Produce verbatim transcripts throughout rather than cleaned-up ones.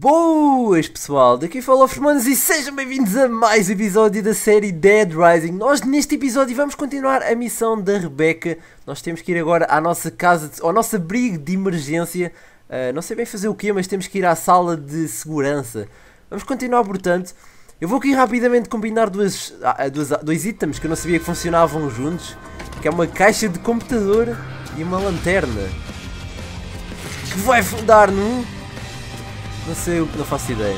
Boas pessoal, daqui fala os manos e sejam bem-vindos a mais um episódio da série Dead Rising. Nós neste episódio vamos continuar a missão da Rebecca. Nós temos que ir agora à nossa casa, de, ao nosso abrigo de emergência. uh, Não sei bem fazer o quê, mas temos que ir à sala de segurança. Vamos continuar, portanto. Eu vou aqui rapidamente combinar duas, duas, dois itens que eu não sabia que funcionavam juntos, que é uma caixa de computador e uma lanterna, que vai dar num... Não sei, não faço ideia.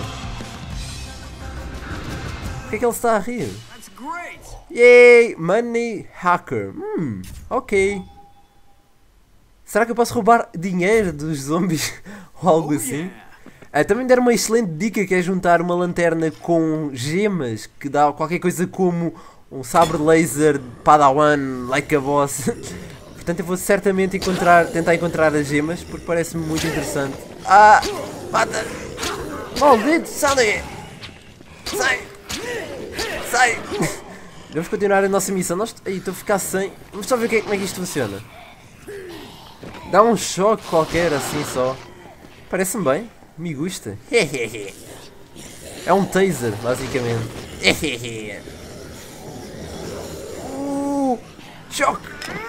Por que é que ele está a rir? Yay! Money Hacker. Hum, ok. Será que eu posso roubar dinheiro dos zombies ou algo assim? Ah, também deram uma excelente dica, que é juntar uma lanterna com gemas, que dá qualquer coisa como um sabre laser Padawan, like a boss. Portanto eu vou certamente encontrar, tentar encontrar as gemas, porque parece-me muito interessante. Ah! Mata! Maldito! Sai daí! Sai! Sai! Vamos continuar a nossa missão. Nós... Aí, estou a ficar sem... Vamos só ver que é, como é que isto funciona. Dá um choque qualquer assim só. Parece-me bem. Me gusta. É um taser, basicamente. uh, choque!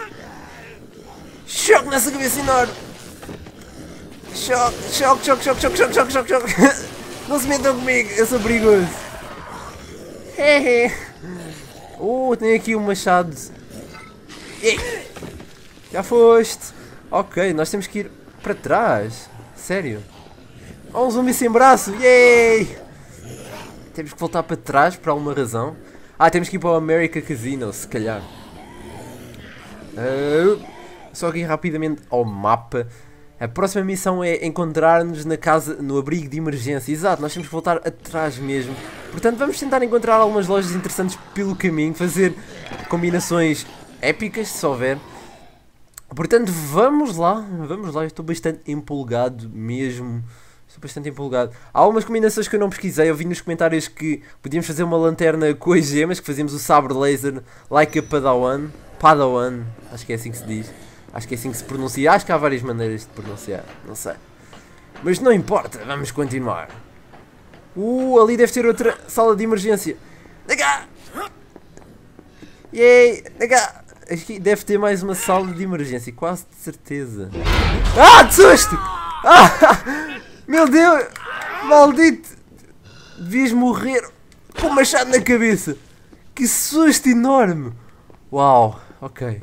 Choque nessa cabeça enorme! Choque, choque, choque, choque, choque, choque, choque, choque, choque. Não se metam comigo, eu sou perigoso. Uh, tem aqui um machado. Já foste. Ok, nós temos que ir para trás. Sério. Oh, um zumbi sem braço. Yay! Temos que voltar para trás por alguma razão. Ah, temos que ir para o America Casino, se calhar. Uh, só aqui rapidamente ao mapa. A próxima missão é encontrar-nos na casa, no abrigo de emergência. Exato, nós temos que voltar atrás mesmo. Portanto, vamos tentar encontrar algumas lojas interessantes pelo caminho, fazer combinações épicas, se houver. Portanto, vamos lá, vamos lá. Eu estou bastante empolgado mesmo. Estou bastante empolgado. Há algumas combinações que eu não pesquisei. Eu vi nos comentários que podíamos fazer uma lanterna com as gemas, que fazíamos o sabre laser like a Padawan. Padawan, acho que é assim que se diz. Acho que é assim que se pronuncia. Acho que há várias maneiras de pronunciar. Não sei. Mas não importa. Vamos continuar. Uh, ali deve ter outra sala de emergência. Da cá! Yay! Da cá! Aqui deve ter mais uma sala de emergência. Quase de certeza. Ah, de susto! Ah! Meu Deus! Maldito! Devias morrer com um machado na cabeça. Que susto enorme! Uau! Ok.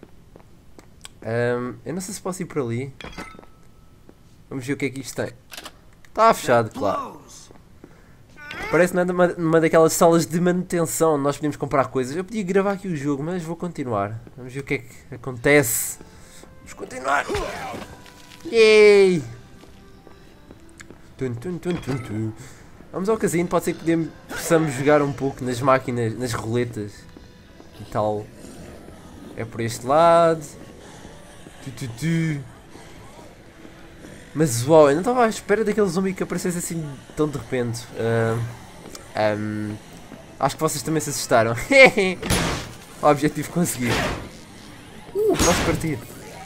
Um, eu não sei se posso ir por ali. Vamos ver o que é que isto tem. Está fechado, claro. Parece numa, numa daquelas salas de manutenção onde nós podíamos comprar coisas. Eu podia gravar aqui o jogo, mas vou continuar. Vamos ver o que é que acontece. Vamos continuar. Yay! Tum, tum, tum, tum, tum. Vamos ao casino. Pode ser que podemos, possamos jogar um pouco nas máquinas, nas roletas e tal. É por este lado. Tu, tu, tu. Mas uau, eu não estava à espera daquele zumbi que aparecesse assim tão de repente. Uh, um, acho que vocês também se assustaram. O objetivo conseguido. Uh, posso partir.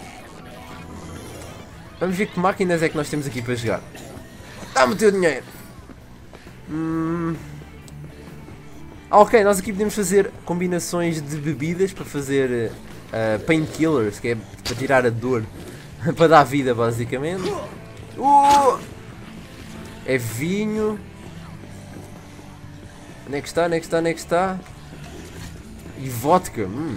Vamos ver que máquinas é que nós temos aqui para jogar. Dá-me o teu dinheiro. Hum. Ah, ok, nós aqui podemos fazer combinações de bebidas para fazer uh, painkillers, que é para tirar a dor, para dar vida basicamente. Uh! É vinho. Onde é que está? Onde é que está? Onde é que está? E vodka. Hum.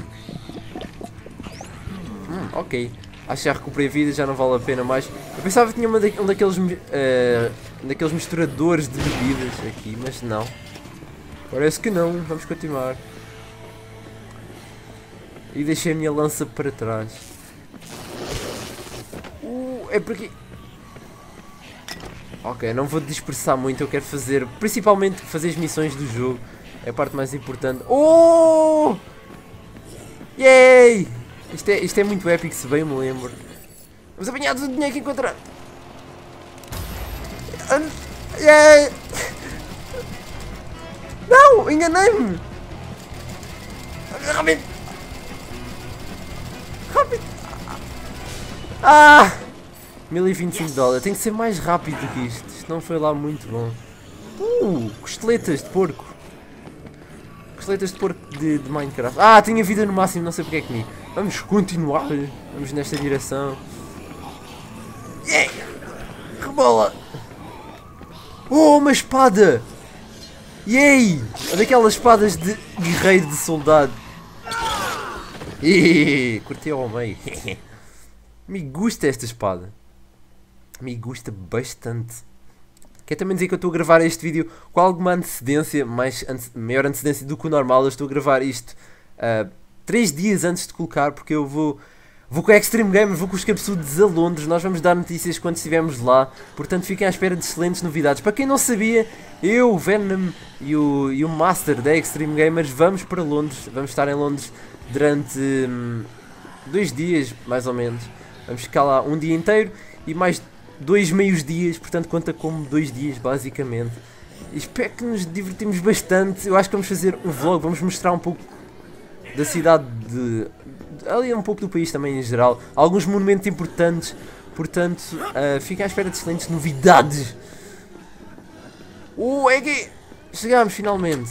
Hum, ok. Acho que já recuperei a vida, já não vale a pena mais. Eu pensava que tinha uma da, um daqueles, uh, daqueles misturadores de bebidas aqui, mas não. Parece que não. Vamos continuar. E deixei a minha lança para trás. Uh, é por aqui. Ok, não vou dispersar muito. Eu quero fazer, principalmente fazer as missões do jogo. É a parte mais importante. Oh! Yay! Isto é, isto é muito épico, se bem me lembro. Vamos apanhar todo o dinheiro que encontrar. Yay! Não! Enganei-me! Rápido! Rápido! Ah! mil e vinte e cinco dólares. Tem que ser mais rápido do que isto. Isto não foi lá muito bom. Uh, costeletas de porco. Costeletas de porco de, de Minecraft. Ah, tinha vida no máximo, não sei porque é que comi. Vamos continuar. Vamos nesta direção. Yeah! Rebola! Oh, uma espada! Yay! É daquelas espadas de guerreiro de soldado. Ih, curti ao meio. Me gusta esta espada. Me gusta bastante. Quer também dizer que eu estou a gravar este vídeo com alguma antecedência, mais ante maior antecedência do que o normal. Eu estou a gravar isto uh, três dias antes de colocar, porque eu vou, vou com a Extreme Gamer, vou com os cabeçudos a Londres. Nós vamos dar notícias quando estivermos lá, portanto fiquem à espera de excelentes novidades. Para quem não sabia, eu, o Venom e o, e o Master da Extreme Gamers vamos para Londres. Vamos estar em Londres durante hum, dois dias, mais ou menos. Vamos ficar lá um dia inteiro e mais dois meios dias, portanto conta como dois dias basicamente. E espero que nos divertimos bastante. Eu acho que vamos fazer um vlog, vamos mostrar um pouco da cidade, de, de ali um pouco do país também em geral, alguns monumentos importantes, portanto uh, fiquem à espera de excelentes novidades. Uh, é que chegámos finalmente.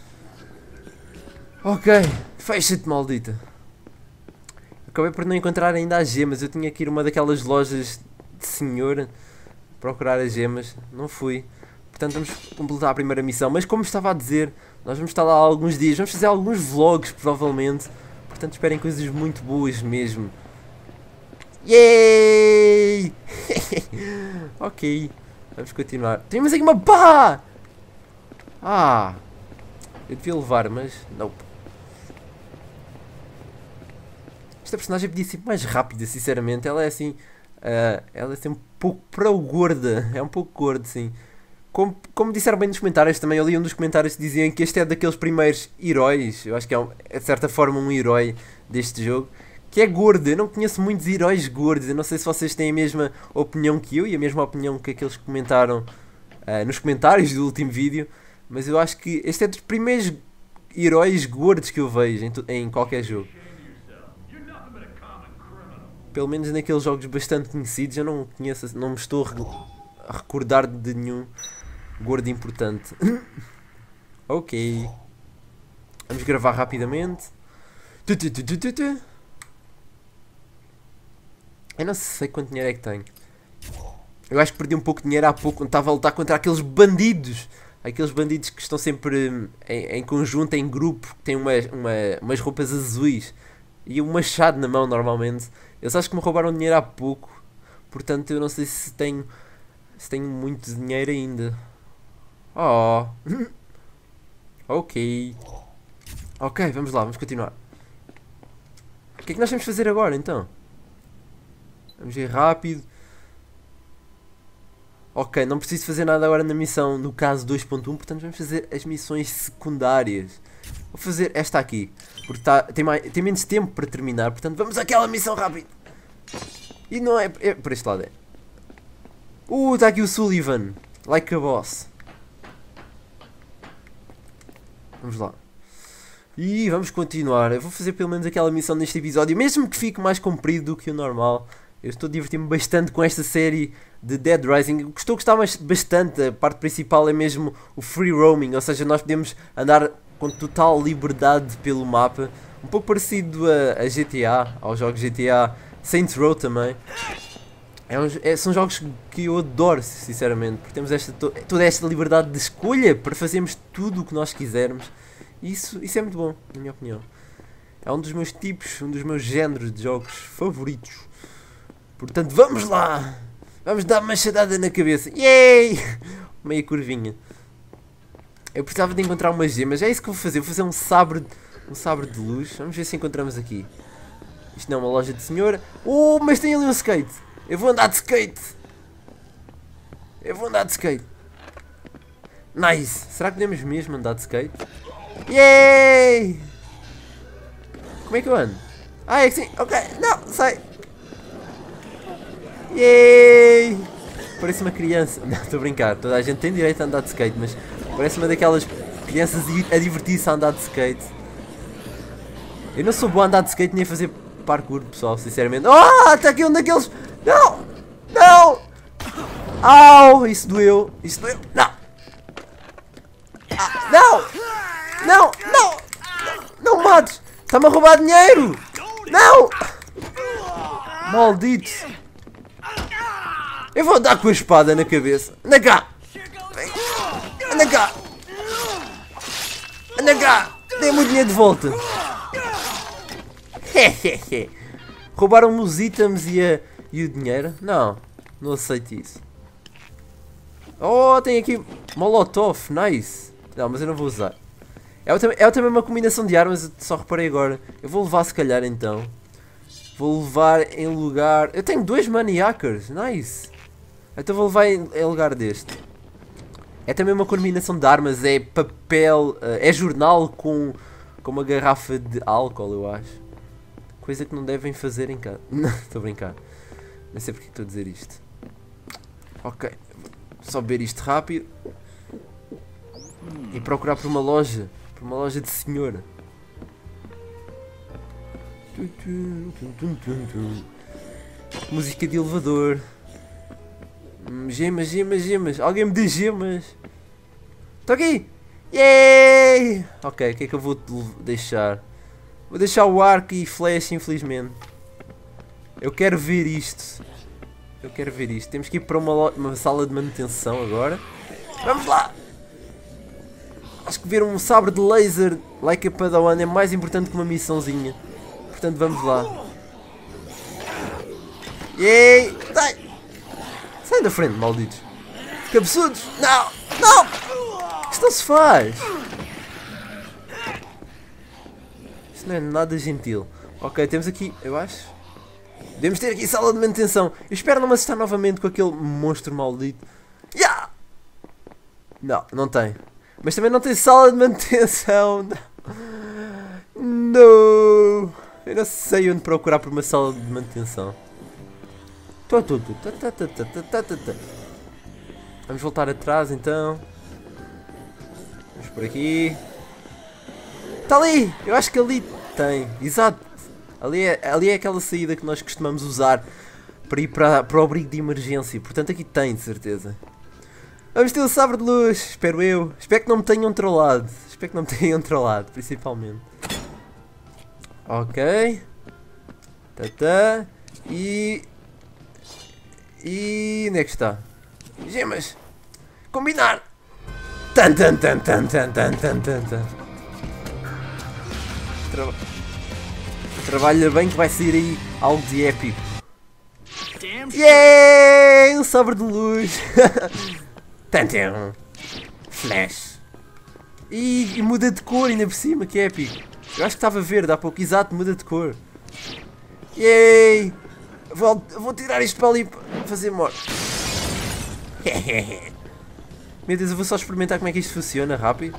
Ok, fecha-te, maldita. Acabei por não encontrar ainda as gemas. Eu tinha que ir a uma daquelas lojas de senhor procurar as gemas. Não fui. Portanto vamos completar a primeira missão. Mas como estava a dizer, nós vamos estar lá alguns dias. Vamos fazer alguns vlogs provavelmente. Portanto esperem coisas muito boas mesmo. Yay! Ok. Vamos continuar. Temos aqui uma pá! Ah! Eu devia levar, mas não. Esta personagem podia ser mais rápida, sinceramente. Ela é assim... Uh, ela é assim um pouco para o gorda. É um pouco gorda, sim. Como, como disseram bem nos comentários também, eu li um dos comentários que diziam que este é daqueles primeiros heróis. Eu acho que é, um, é de certa forma um herói deste jogo. Que é gordo. Eu não conheço muitos heróis gordos. Eu não sei se vocês têm a mesma opinião que eu e a mesma opinião que aqueles que comentaram uh, nos comentários do último vídeo. Mas eu acho que este é dos primeiros heróis gordos que eu vejo em, em qualquer jogo. Pelo menos naqueles jogos bastante conhecidos, eu não conheço, não me estou a recordar de nenhum gordo importante. Ok. Vamos gravar rapidamente. Eu não sei quanto dinheiro é que tenho. Eu acho que perdi um pouco de dinheiro há pouco quando estava a lutar contra aqueles bandidos. Aqueles bandidos que estão sempre em, em conjunto, em grupo, que têm uma, uma, umas roupas azuis e um machado na mão normalmente. Eu só acho que me roubaram dinheiro há pouco. Portanto eu não sei se tenho se tenho muito dinheiro ainda. Oh. Ok. Ok, vamos lá, vamos continuar. O que é que nós temos de fazer agora então? Vamos ir rápido. Ok, não preciso fazer nada agora na missão, no caso dois ponto um, portanto vamos fazer as missões secundárias. Vou fazer esta aqui, porque tá, tem, mais, tem menos tempo para terminar, portanto vamos àquela missão rápido. E não é, é por este lado é. Uh, está aqui o Sullivan, like a boss. Vamos lá. E vamos continuar, eu vou fazer pelo menos aquela missão neste episódio, mesmo que fique mais comprido do que o normal. Eu estou a divertir-me bastante com esta série de Dead Rising. O que estou a gostar bastante, a parte principal é mesmo o free roaming, ou seja, nós podemos andar com total liberdade pelo mapa, um pouco parecido a, a G T A, aos jogos G T A, Saints Row também. É um, é, são jogos que eu adoro, sinceramente, porque temos esta, to, toda esta liberdade de escolha para fazermos tudo o que nós quisermos. Isso, isso é muito bom, na minha opinião. É um dos meus tipos, um dos meus géneros de jogos favoritos. Portanto, vamos lá! Vamos dar uma machadada na cabeça. Yay! Meia curvinha. Eu precisava de encontrar umas gemas. É isso que eu vou fazer. Vou fazer um sabre, um sabre de luz. Vamos ver se encontramos aqui. Isto não é uma loja de senhora. Oh, mas tem ali um skate. Eu vou andar de skate. Eu vou andar de skate. Nice. Será que podemos mesmo andar de skate? Yay! Como é que eu ando? Ah, é que sim. Ok. Não, sai. Yay! Parece uma criança. Não, estou a brincar. Toda a gente tem direito a andar de skate, mas parece uma daquelas crianças a divertir-se a andar de skate. Eu não sou bom a andar de skate nem a fazer parkour, pessoal, sinceramente. Oh, está aqui um daqueles... Não! Não! Au! Isso doeu. Isso doeu. Não! Ah, não! Não! Não! Não, não mates! Está-me a roubar dinheiro! Não! Maldito! Eu vou dar com a espada na cabeça. Anda cá! Anda cá! Anda cá! Dê-me o dinheiro de volta! Roubaram-me os itens e, a, e o dinheiro? Não, não aceito isso. Oh, tem aqui Molotov, nice! Não, mas eu não vou usar. É, é também uma combinação de armas, só reparei agora. Eu vou levar se calhar então. Vou levar em lugar... Eu tenho dois maniacers, nice! Então vou levar em, em lugar deste. É também uma combinação de armas, é papel, é jornal com, com uma garrafa de álcool, eu acho. Coisa que não devem fazer em casa. Não, estou a brincar. Não sei porque estou a dizer isto. Ok, só beber isto rápido. E procurar por uma loja. Por uma loja de senhora. Música de elevador. Gemas, gemas, gemas. Alguém me dê gemas. Estou aqui. Yay! Ok, o que é que eu vou deixar? Vou deixar o arco e flecha, infelizmente. Eu quero ver isto. Eu quero ver isto. Temos que ir para uma, uma sala de manutenção agora. Vamos lá! Acho que ver um sabre de laser like a Padawan é mais importante que uma missãozinha. Portanto, vamos lá. Yay! Sai! Sai da frente, malditos! Cabeçudos! Não! Não! Isto não se faz! Isto não é nada gentil. Ok, temos aqui, eu acho. Devemos ter aqui sala de manutenção. Eu espero não me assustar novamente com aquele monstro maldito. Yeah! Não, não tem. Mas também não tem sala de manutenção. Não! Eu não sei onde procurar por uma sala de manutenção. Vamos voltar atrás então. Vamos por aqui. Está ali! Eu acho que ali tem. Exato. Ali é, ali é aquela saída que nós costumamos usar para ir para, para o abrigo de emergência. Portanto aqui tem, de certeza. Vamos ter o sabre de luz, espero eu. Espero que não me tenham trollado. Espero que não me tenham trollado, principalmente. Ok. Tata. E... E... onde é que está? Gemas! Combinar! Tan tan tan tan tan tan tan tan tan. Tra... Trabalha bem que vai sair aí algo de épico. Yeah! Um sabre de luz! Tantam! Flash! E, e muda de cor ainda por cima, que épico! Eu acho que estava verde há pouco, exato, muda de cor. Yay! Vou, vou tirar isto para ali para fazer morte. Meu Deus, eu vou só experimentar como é que isto funciona rápido.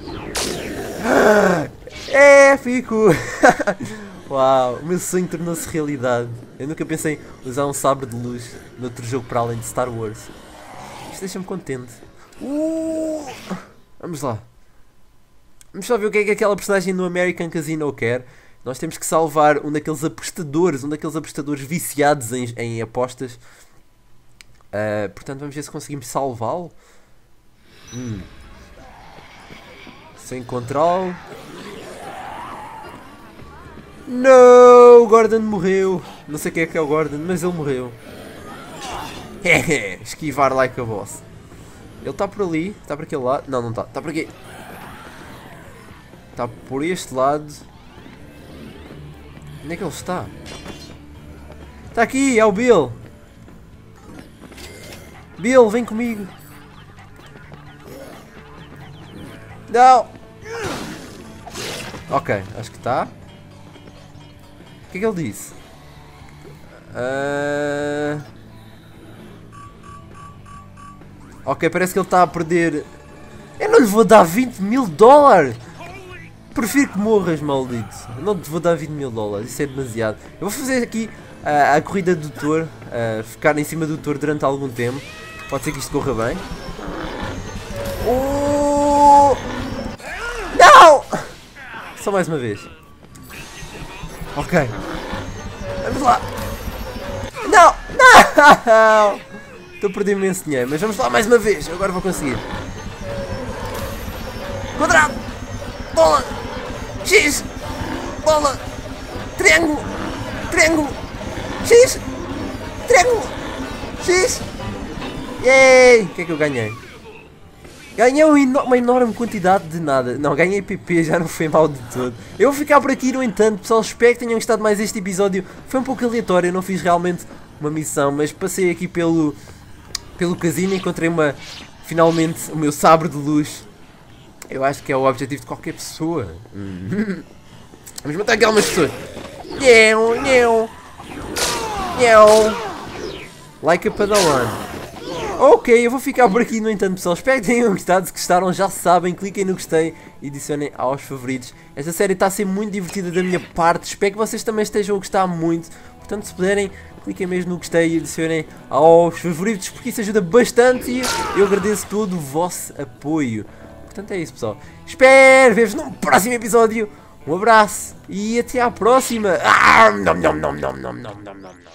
Épico! Uau, o meu sonho tornou-se realidade. Eu nunca pensei em usar um sabre de luz noutro jogo para além de Star Wars. Isto deixa-me contente. Uh, vamos lá. Vamos só ver o que é que aquela personagem no American Casino quer. Nós temos que salvar um daqueles apostadores, um daqueles apostadores viciados em, em apostas. Uh, portanto, vamos ver se conseguimos salvá-lo. Hum. Sem controle. Não, o Gordon morreu. Não sei quem é que é o Gordon, mas ele morreu. Esquivar like a boss. Ele está por ali, está por aquele lado. Não, não está, está por aqui. Está por este lado. Onde é que ele está? Está aqui, é o Bill. Bill, vem comigo. Não. Ok, acho que está. O que é que ele disse? Uh... Ok, parece que ele está a perder. Eu não lhe vou dar vinte mil dólares. Prefiro que morras, maldito. Eu não te vou dar vinte mil dólares, isso é demasiado. Eu vou fazer aqui uh, a corrida do touro, uh, ficar em cima do touro durante algum tempo. Pode ser que isto corra bem. Oh! Não! Só mais uma vez. Ok. Vamos lá. Não! Não! Estou a perder imenso dinheiro, mas vamos lá mais uma vez. Agora vou conseguir. Quadrado. Bola. X. Bola. Triângulo. Triângulo. X. Triângulo. X. Yay. O que é que eu ganhei? Ganhei uma enorme quantidade de nada. Não, ganhei P P, já não foi mal de todo. Eu vou ficar por aqui, no entanto, pessoal. Espero que tenham gostado mais deste episódio. Foi um pouco aleatório, eu não fiz realmente uma missão, mas passei aqui pelo, pelo casino e encontrei uma, finalmente, o meu sabre de luz. Eu acho que é o objetivo de qualquer pessoa. Vamos matar aqui algumas pessoas. Nheu, nheu. Nheu. Like a Padawan. Ok, eu vou ficar por aqui, no entanto, pessoal. Espero que tenham gostado. Se gostaram, já sabem, cliquem no gostei e adicionem aos favoritos. Esta série está a ser muito divertida da minha parte. Espero que vocês também estejam a gostar muito. Portanto, se puderem, cliquem mesmo no gostei e adicionem aos favoritos, porque isso ajuda bastante e eu agradeço todo o vosso apoio. Portanto, é isso, pessoal. Espero ver-vos num próximo episódio. Um abraço e até à próxima. Ah, nom, nom, nom, nom, nom, nom, nom.